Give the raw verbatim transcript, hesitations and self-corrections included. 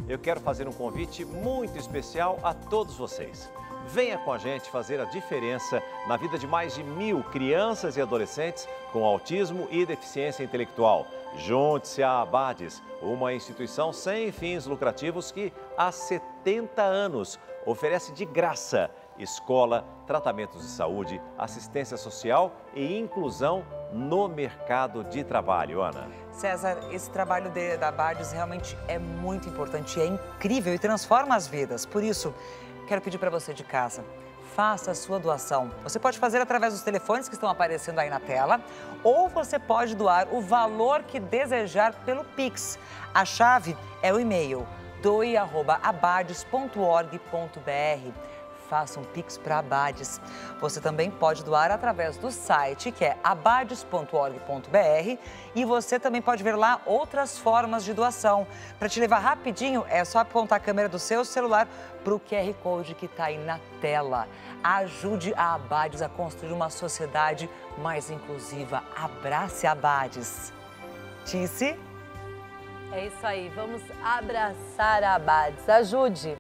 eu quero fazer um convite muito especial a todos vocês. Venha com a gente fazer a diferença na vida de mais de mil crianças e adolescentes com autismo e deficiência intelectual. Junte-se à Abades, uma instituição sem fins lucrativos que há setenta anos oferece de graça escola, tratamentos de saúde, assistência social e inclusão no mercado de trabalho. Ana. César, esse trabalho de, da Abades realmente é muito importante, é incrível e transforma as vidas. Por isso, quero pedir para você de casa, faça a sua doação. Você pode fazer através dos telefones que estão aparecendo aí na tela, ou você pode doar o valor que desejar pelo Pix. A chave é o e-mail doe arroba abades ponto org ponto br. Faça um Pix para a Abades. Você também pode doar através do site, que é abades ponto org ponto br, e você também pode ver lá outras formas de doação. Para te levar rapidinho, é só apontar a câmera do seu celular para o Q R Code que está aí na tela. Ajude a Abades a construir uma sociedade mais inclusiva. Abrace a Abades. Tice? É isso aí, vamos abraçar a Abades. Ajude!